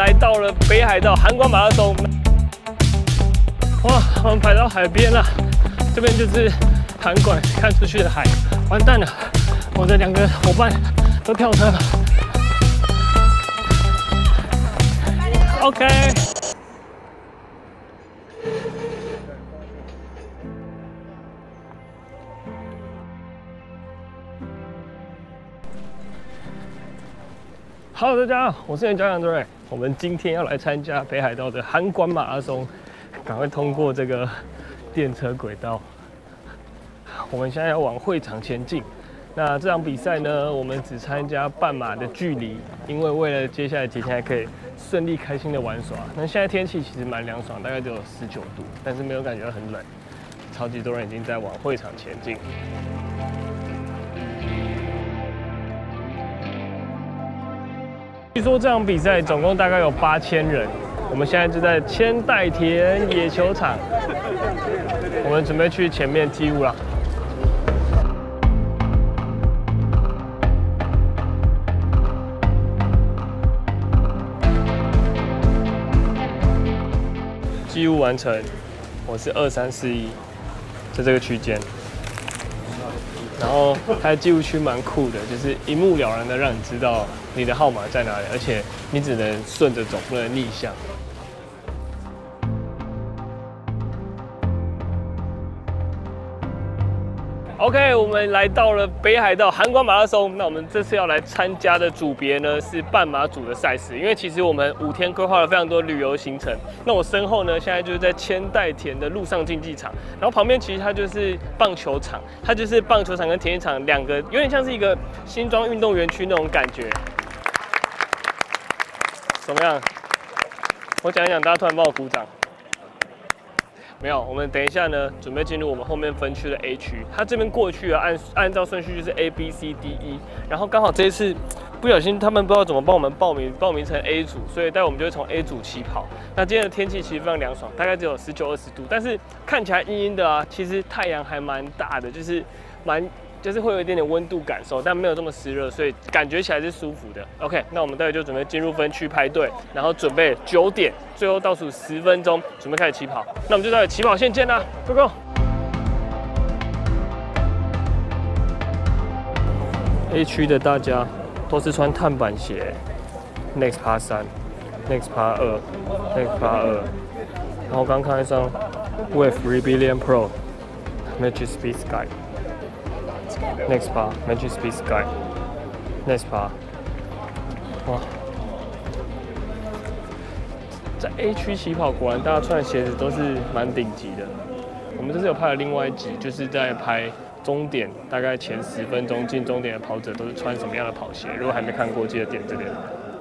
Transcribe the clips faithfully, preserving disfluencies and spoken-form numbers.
来到了北海道函馆马拉松。哇，我们排到海边了，这边就是函馆看出去的海。完蛋了，我的两个伙伴都跳车了。OK。 Hello， 大家好，我是教练队。我们今天要来参加北海道的函馆马拉松，赶快通过这个电车轨道。我们现在要往会场前进。那这场比赛呢，我们只参加半马的距离，因为为了接下来几天还可以顺利开心的玩耍。那现在天气其实蛮凉爽，大概只有十九度，但是没有感觉到很冷。超级多人已经在往会场前进。 据说这场比赛总共大概有八千人，我们现在就在千代田野球场，我们准备去前面踢舞了。踢舞完成，我是二三四一，在这个区间。 然后它的记录区蛮酷的，就是一目了然的让你知道你的号码在哪里，而且你只能顺着走，不能逆向。OK， 我们来到了北海道函馆马拉松。那我们这次要来参加的组别呢是半马组的赛事，因为其实我们五天规划了非常多旅游行程。那我身后呢，现在就是在千代田的陆上竞技场，然后旁边其实它就是棒球场，它就是棒球场跟田径场两个，有点像是一个新庄运动园区那种感觉。怎么样？我讲一讲，大家突然帮我鼓掌。 没有，我们等一下呢，准备进入我们后面分区的 A 区。它这边过去啊，按按照顺序就是 A B C D E， 然后刚好这一次不小心他们不知道怎么帮我们报名，报名成 A 组，所以待会我们就会从 A 组起跑。那今天的天气其实非常凉爽，大概只有十九、二十度，但是看起来阴阴的啊，其实太阳还蛮大的，就是蛮。 就是会有一点点温度感受，但没有这么湿热，所以感觉起来是舒服的。OK， 那我们待会就准备进入分区排队，然后准备九点，最后倒数十分钟，准备开始起跑。那我们就在起跑线见啦 ，Go Go！ A 区的大家都是穿碳板鞋 ，Next 爬三 ，Next 爬二 ，Next 爬二，然后刚看一双 Wave Rebellion Pro Magic Speed Sky。 Next 爬 Magic Speed Sky Next 爬，哇，在 A 区起跑，果然大家穿的鞋子都是蛮顶级的。我们这次有拍了另外一集，就是在拍终点，大概前十分钟进终点的跑者都是穿什么样的跑鞋。如果还没看过，记得点这边。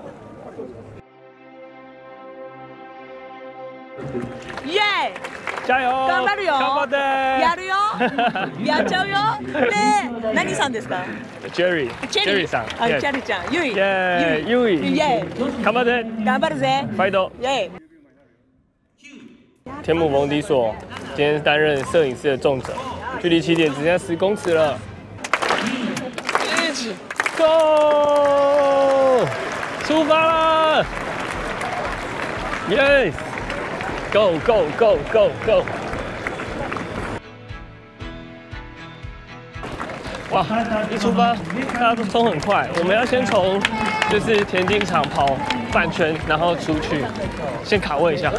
耶！ 加油！ 頑張るよ。 頑張って。 やるよ。やっちゃうよ。で、何さんですか ？Jerry。Jerry さん。 あ、チェリーちゃん。ゆい。 耶，ゆい。 耶。 頑張って。 頑張るぜ。 ファイト。 耶。 天幕蒙迪索今天担任摄影师的重责，距离起点只剩下十公尺了。一起 ，Go！ 出发了！耶！ Go go go go go！ 哇，一出发，大家都冲很快。我们要先从就是田径场跑半圈，然后出去，先卡位一下。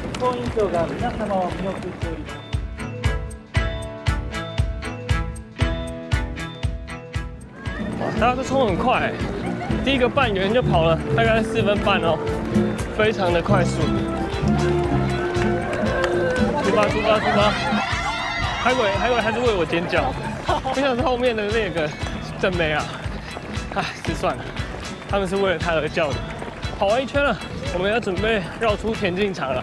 哇，大家都冲很快，第一个半圆就跑了大概四分半哦，非常的快速。 出发出发出发！还以为还以为还是为我尖叫，不想是后面的那个正妹啊！唉，是算了，他们是为了他而叫的。跑完一圈了，我们要准备绕出田径场了。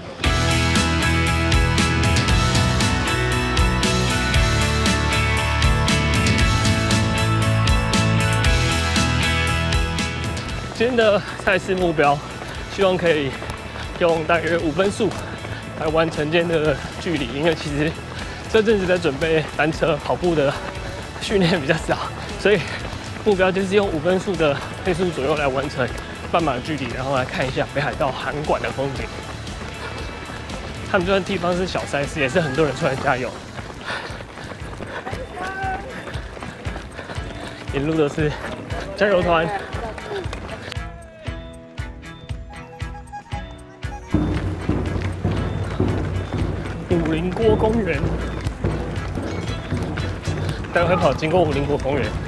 今天的赛事目标，希望可以用大约五分速。 来完成今天的距离，因为其实这阵子在准备单车、跑步的训练比较少，所以目标就是用五分速的配速左右来完成半马的距离，然后来看一下北海道函馆的风景。他们这段地方是小赛事，也是很多人出来加油。一路都是加油团。五林郭公园，待会跑经过五林郭公园，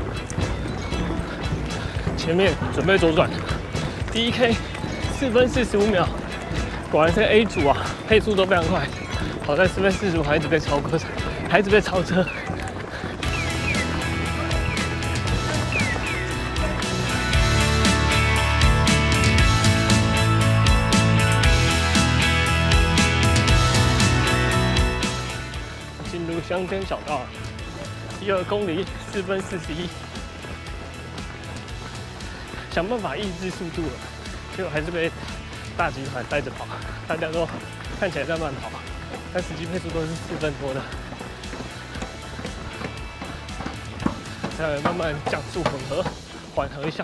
前面准备左转，第一 K 四分四十五秒，果然这个 A 组啊，配速都非常快，跑在四分四十五还一直被超车，还一直被超车。乡间小道，第二公里四分四十一，想办法抑制速度了，结果还是被大集团带着跑，大家都看起来在慢跑，但实际配速都是四分多的，再慢慢降速混合，缓和一下。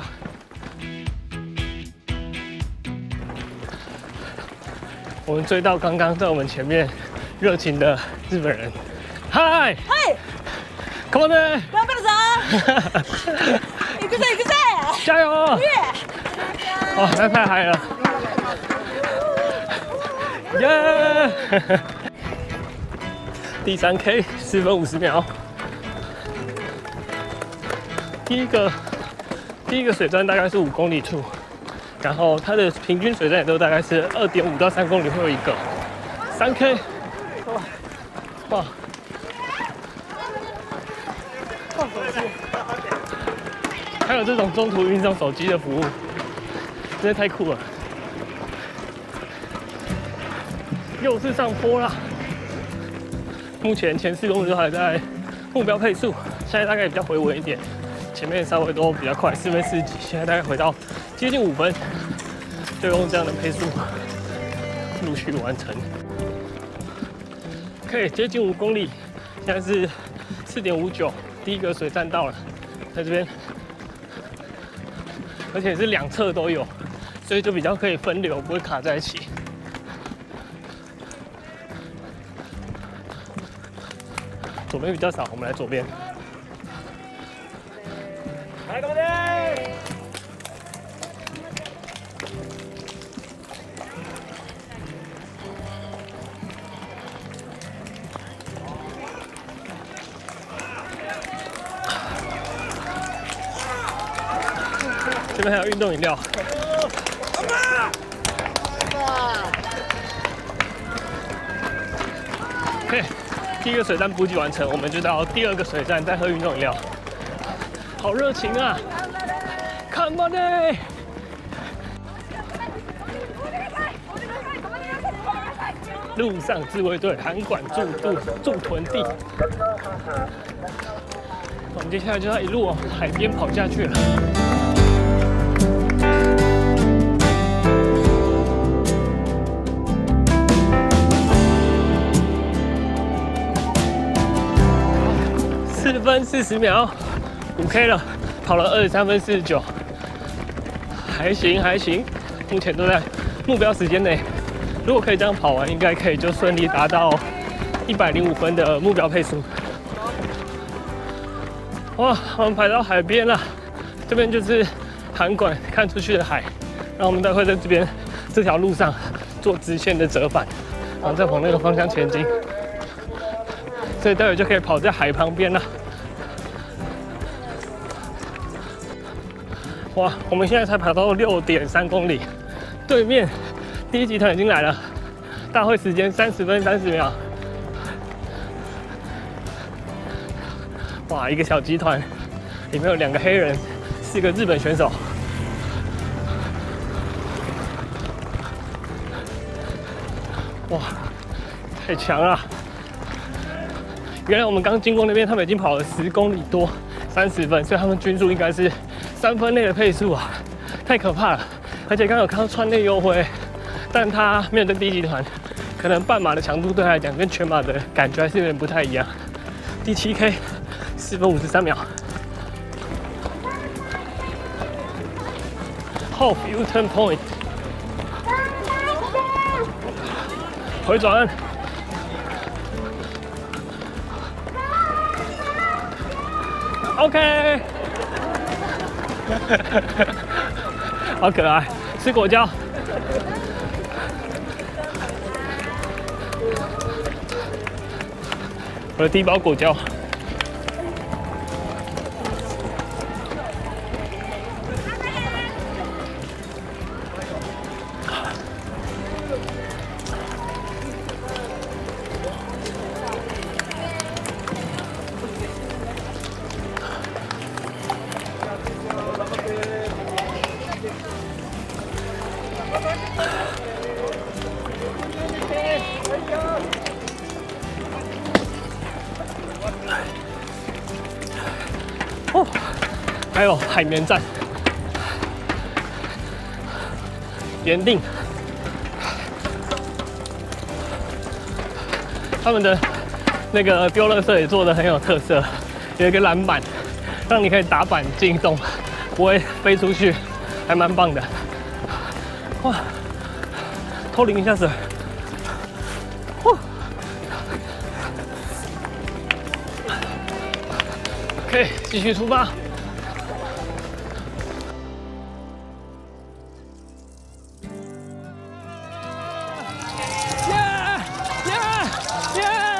我们追到刚刚在我们前面热情的日本人。嗨！ 嗨！ Come on！ 頑張るぞ！行くぜ行くぜ！ 加油！哦，那太嗨了！耶！第三 K 四分五十秒，第一个第一个水站大概是五公里处，然后它的平均水站也都大概是二点五到三公里会有一个。三 K， 哇哇！ 放手机，还有这种中途运送手机的服务，真的太酷了！又是上坡啦。目前前四公里都还在目标配速，现在大概也比较回稳一点，前面稍微都比较快，四分四十几，现在大概回到接近五分，就用这样的配速陆续完成。可以接近五公里，现在是四点五九。 第一个水站到了，在这边，而且是两侧都有，所以就比较可以分流，不会卡在一起。左边比较少，我们来左边。来，干嘛的？这边还有运动饮料。OK， 第一个水站补给完成，我们就到第二个水站再喝运动饮料。好热情啊 ！Come on！ 路上自卫队函馆驻驻驻屯地。我们接下来就要一路往海边跑下去了。 四分四十秒，五 K 了，跑了二十三分四十九，还行还行，目前都在目标时间内。如果可以这样跑完，应该可以就顺利达到一百零五分的目标配速。哇，我们排到海边了，这边就是函馆看出去的海，然后我们待会在这边这条路上做直线的折返，然后再往那个方向前进。 所以待会就可以跑在海旁边了。哇，我们现在才跑到六点三公里，对面第一集团已经来了，大会时间三十分三十秒。哇，一个小集团，里面有两个黑人，四个日本选手。哇，太强了！ 原来我们刚经过那边，他们已经跑了十公里多，三十分，所以他们均速应该是三分内的配速啊，太可怕了！而且刚刚有看到川内优辉，但他没有跟第一集团，可能半马的强度对他来讲跟全马的感觉还是有点不太一样。第七 K 四分五十三秒， half U-turn point， 回转。 OK， 好可爱，吃果胶。我的第一包果胶。哦，还有海绵站，盐定，他们的那个丢垃圾也做的很有特色，有一个篮板，让你可以打板进洞，不会飞出去，还蛮棒的。哇，偷淋一下水。 OK， 继续出发。耶耶耶！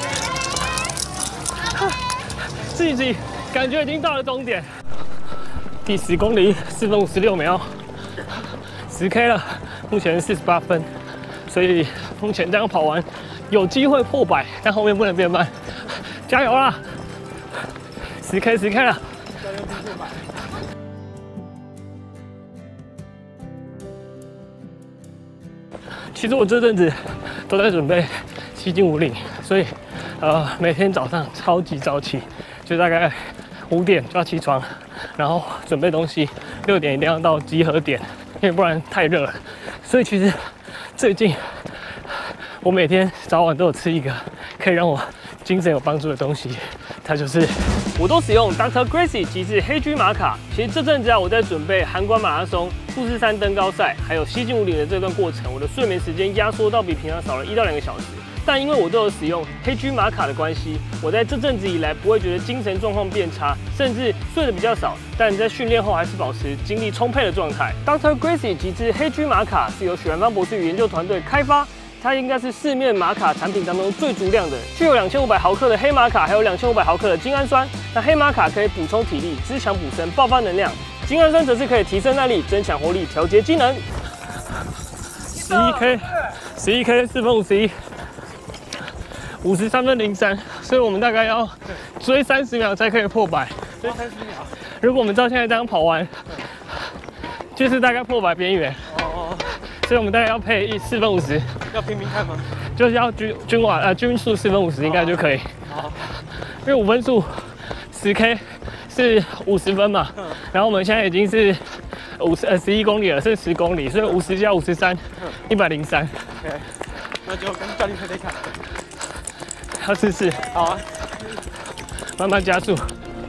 自己感觉已经到了终点，第十公里四分五十六秒，十 K 了，目前四十八分，所以目前这样跑完有机会破百，但后面不能变慢，加油啦！ 十 K 十 K 了，其实我这阵子都在准备西进五岭，所以呃每天早上超级早起，就大概五点就要起床，然后准备东西，六点一定要到集合点，因为不然太热了。所以其实最近我每天早晚都有吃一个可以让我精神有帮助的东西，它就是我都使用 Doctor Greasy 极致黑菌玛卡。其实这阵子啊，我在准备函馆马拉松、富士山登高赛，还有西进五岭的这段过程，我的睡眠时间压缩到比平常少了一到两个小时。但因为我都有使用黑菌玛卡的关系，我在这阵子以来不会觉得精神状况变差，甚至睡得比较少，但在训练后还是保持精力充沛的状态。Doctor Greasy 极致黑菌玛卡是由许兰芳博士与研究团队开发。 它应该是市面玛卡产品当中最足量的，具有两千五百毫克的黑玛卡，还有两千五百毫克的精氨酸。那黑玛卡可以补充体力、滋强补身、爆发能量；精氨酸则是可以提升耐力、增强活力、调节机能。十一 K， 十一 K 四分五十一，五十三分零三，所以我们大概要追三十秒才可以破百。追三十秒，如果我们照现在这样跑完，就是大概破百边缘。 所以我们大概要配一四分五十， 要拼拼看吗？ 就是要均均瓦呃均速四分五十应该就可以。好，因为五分速十 K 是五十分嘛，然后我们现在已经是五十呃十一公里了，剩十公里，所以五十加五十三，一百零三。 OK， 那就跟教练配配看。 要试试。 好啊， 慢慢加速，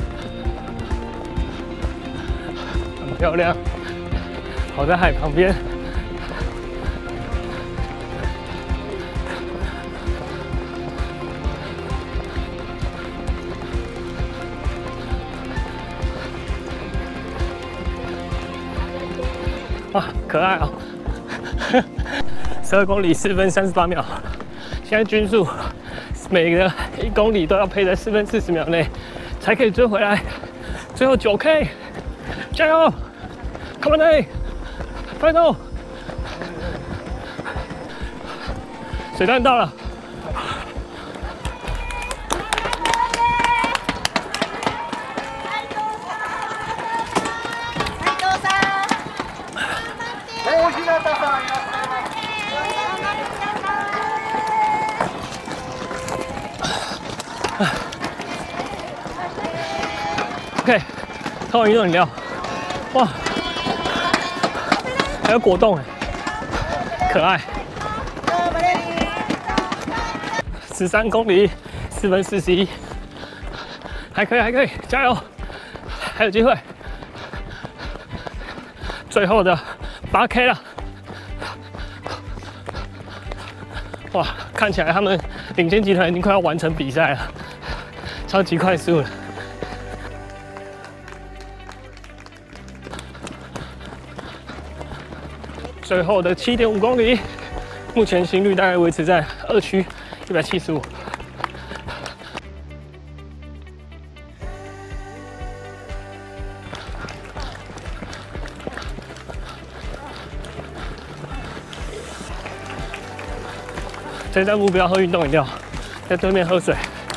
很漂亮。跑在海旁边。 哇，可爱哦！十二公里四分三十八秒，现在均速每个一公里都要配在四分四十秒内，才可以追回来。最后九 K， 加油 ！Come on， 快走！水弹到了。 OK， 喝完运动饮料，哇，还有果冻哎，可爱。十三公里，四分四十一，还可以，还可以，加油，还有机会。 最后的八 K 了。哇，看起来他们领先集团已经快要完成比赛了，超级快速了。最后的 七点五公里，目前心率大概维持在二区一百七十五。这站目标喝运动饮料，在对面喝水。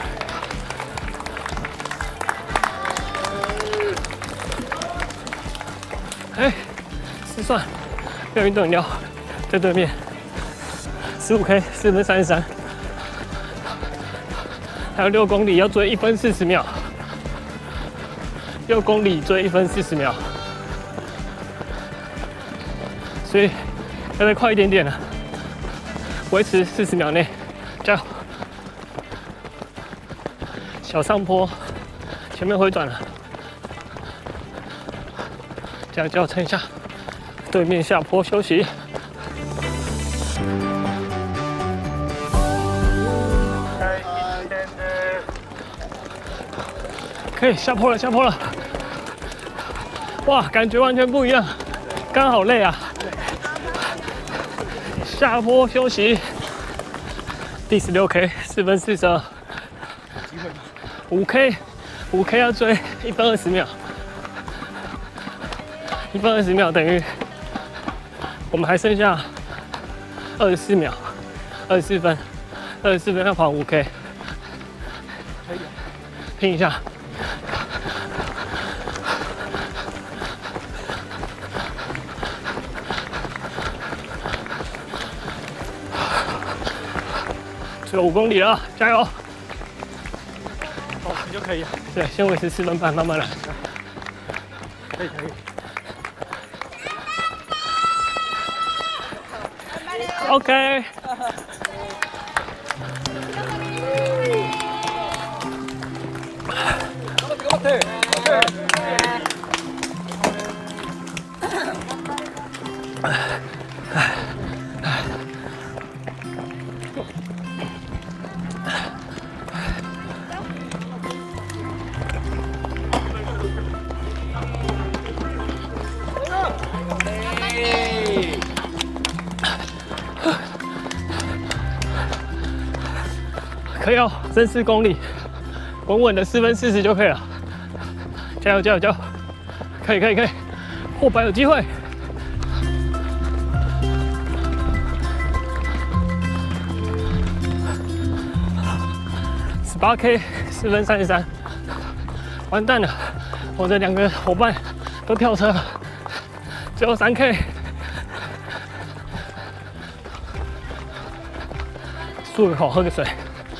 哎，失算，要运动饮料，在对面。十五 K 四分三十三，还有六公里要追一分四十秒，六公里追一分四十秒，所以要再快一点点了。维持四十秒内，加油！小上坡，前面回转了，加油加油，撑一下。对面下坡休息。可以下坡了，下坡了！哇，感觉完全不一样，刚好累啊。下坡休息，第十六 K 四分四十二，五 K 五 K 要追一分二十秒，一分二十秒等于我们还剩下二十四秒，二十四分，二十四分要跑五 K， 可以拼一下。只有五公里了，加油！ 哦，你就可以了。 对，先维持四分半，慢慢来。 可以可以。 OK。可以哦，剩四公里，稳稳的四分四十就可以了。加油加油加油！可以可以可以，破百有机会。十八 K 四分三十三，完蛋了！我的两个伙伴都跳车了，只有三 K。漱个口，喝个水。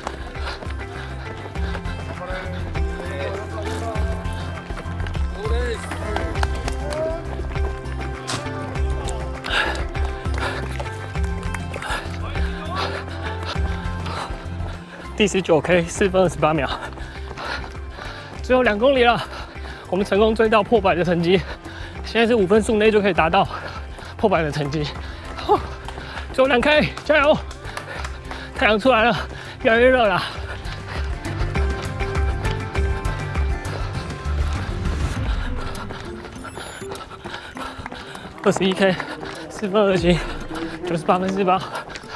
第十九 K 四分二十八秒，最后两公里了，我们成功追到破百的成绩，现在是五分数内就可以达到破百的成绩。最后两 K， 加油！太阳出来了，越来越热了。二十一 K 四分二七，九十八分四八。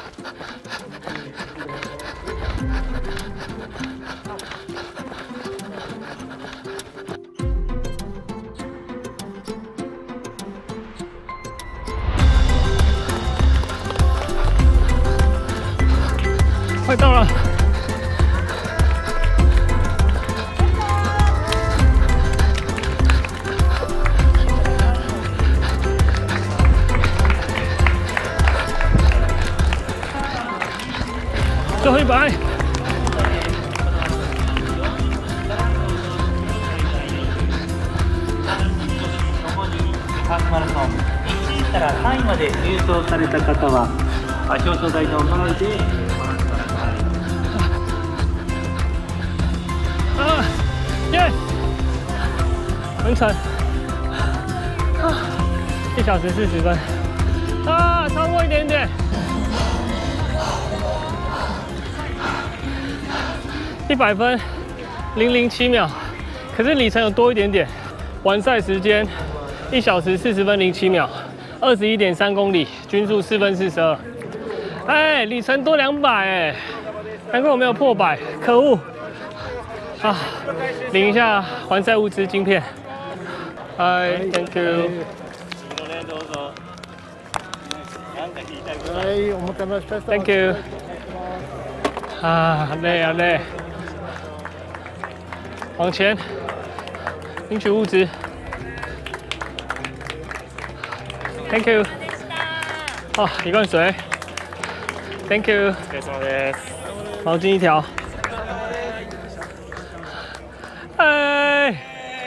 快到了！最后一百。 ハーフマラソンいちいからさんいまで入賞された方は表彰台の前で啊，耶！完成！啊， 一小时四十分，啊，超过一点点，一百分零零七秒，可是里程有多一点点，完赛时间一小时四十分零七秒，二十一点三公里，均速四分四十二，哎，里程多两百哎，难怪我没有破百，可恶！啊，领一下完赛物资晶片，嗨 ，Thank you。Thank you。啊，累啊累。往前，领取物资。Thank you。啊，一罐水。Thank you。毛巾一条。哎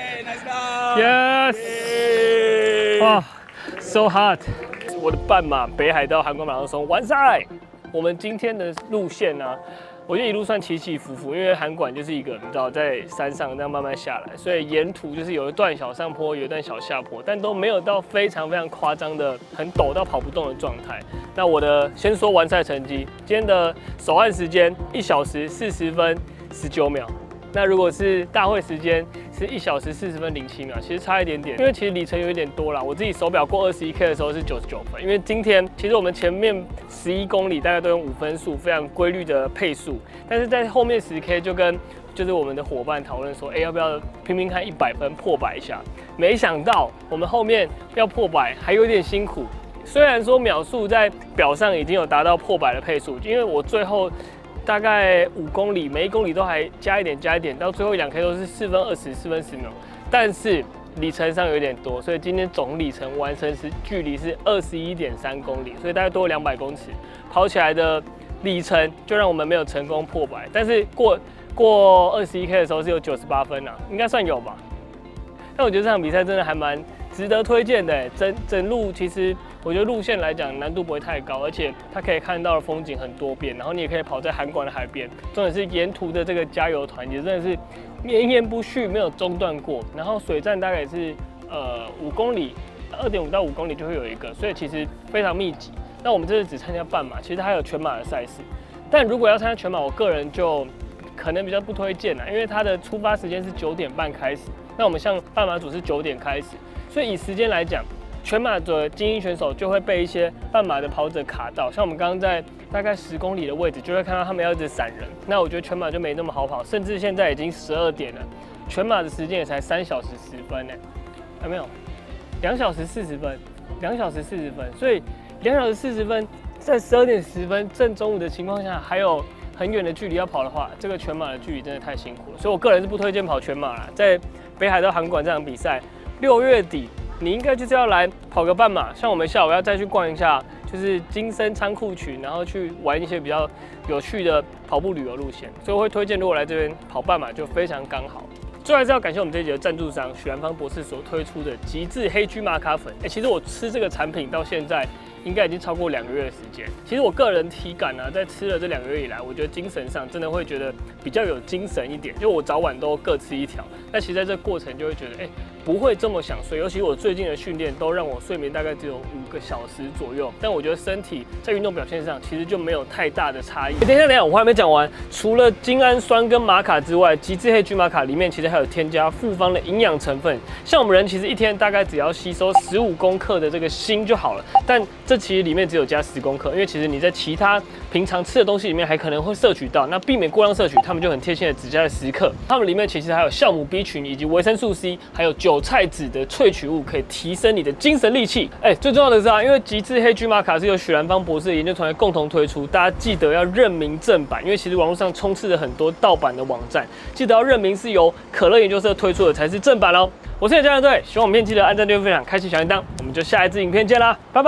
，Yes。哇 ，So hot。我的半马北海道韩国马拉松完赛。我们今天的路线呢、啊，我觉得一路算起起伏伏，因为函馆就是一个你知道在山上这样慢慢下来，所以沿途就是有一段小上坡，有一段小下坡，但都没有到非常非常夸张的很陡到跑不动的状态。那我的先说完赛成绩，今天的首按时间一小时四十分十九秒。那如果是大会时间是一小时四十分零七秒，其实差一点点，因为其实里程有一点多啦。我自己手表过二十一 K 的时候是九十九分，因为今天其实我们前面十一公里大概都用五分速，非常规律的配速，但是在后面十 K 就跟就是我们的伙伴讨论说，哎、欸，要不要拼拼看一百分破百一下？没想到我们后面要破百还有点辛苦，虽然说秒数在表上已经有达到破百的配速，因为我最后。大概五公里，每一公里都还加一点加一点，到最后两 K 都是四分二十、四分十秒，但是里程上有点多，所以今天总里程完成时距离是二十一点三公里，所以大概多两百公尺，跑起来的里程就让我们没有成功破百，但是过过二十一 K 的时候是有九十八分啊，应该算有吧。但我觉得这场比赛真的还蛮值得推荐的，整整路其实。我觉得路线来讲难度不会太高，而且它可以看到的风景很多变，然后你也可以跑在函馆的海边。重点是沿途的这个加油团也真的是绵延不续，没有中断过。然后水站大概也是呃五公里，二点五到五公里就会有一个，所以其实非常密集。那我们这次只参加半马，其实还有全马的赛事。但如果要参加全马，我个人就可能比较不推荐啦，因为它的出发时间是九点半开始，那我们像半马组是九点开始，所以以时间来讲。全马的精英选手就会被一些半马的跑者卡到，像我们刚刚在大概十公里的位置，就会看到他们要一直闪人。那我觉得全马就没那么好跑，甚至现在已经十二点了，全马的时间也才三小时十分呢，有没有？两小时四十分，两小时四十分，所以两小时四十分在十二点十分正中午的情况下，还有很远的距离要跑的话，这个全马的距离真的太辛苦了。所以我个人是不推荐跑全马啦，在北海道函馆这场比赛，六月底。你应该就是要来跑个半马，像我们下午要再去逛一下，就是金森仓库群，然后去玩一些比较有趣的跑步旅游路线，所以我会推荐，如果来这边跑半马就非常刚好。最后还是要感谢我们这一集的赞助商许兰芳博士所推出的极致黑居玛卡粉。哎、欸，其实我吃这个产品到现在应该已经超过两个月的时间。其实我个人体感呢、啊，在吃了这两个月以来，我觉得精神上真的会觉得比较有精神一点，就我早晚都各吃一条。但其实在这个过程就会觉得，哎、欸。不会这么想睡，尤其我最近的训练都让我睡眠大概只有五个小时左右，但我觉得身体在运动表现上其实就没有太大的差异。等一下，等一下，我还没讲完。除了精氨酸跟玛卡之外，极致黑居玛卡里面其实还有添加复方的营养成分。像我们人其实一天大概只要吸收十五公克的这个锌就好了，但这其实里面只有加十公克，因为其实你在其他平常吃的东西里面还可能会摄取到，那避免过量摄取，他们就很贴心的只加了十克。它们里面其实还有酵母 B 群以及维生素 C， 还有韭菜籽的萃取物，可以提升你的精神力气。哎、欸，最重要的是啊，因为极致黑居玛卡是由许兰芳博士的研究团队共同推出，大家记得要认明正版，因为其实网络上充斥着很多盗版的网站，记得要认明是由可乐研究社推出的才是正版哦。我是你的家人队，喜欢我们片记得按赞、订阅、分享、开启小铃铛，我们就下一支影片见啦，拜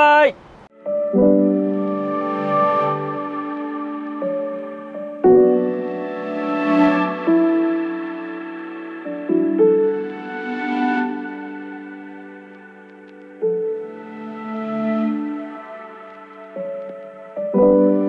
拜。you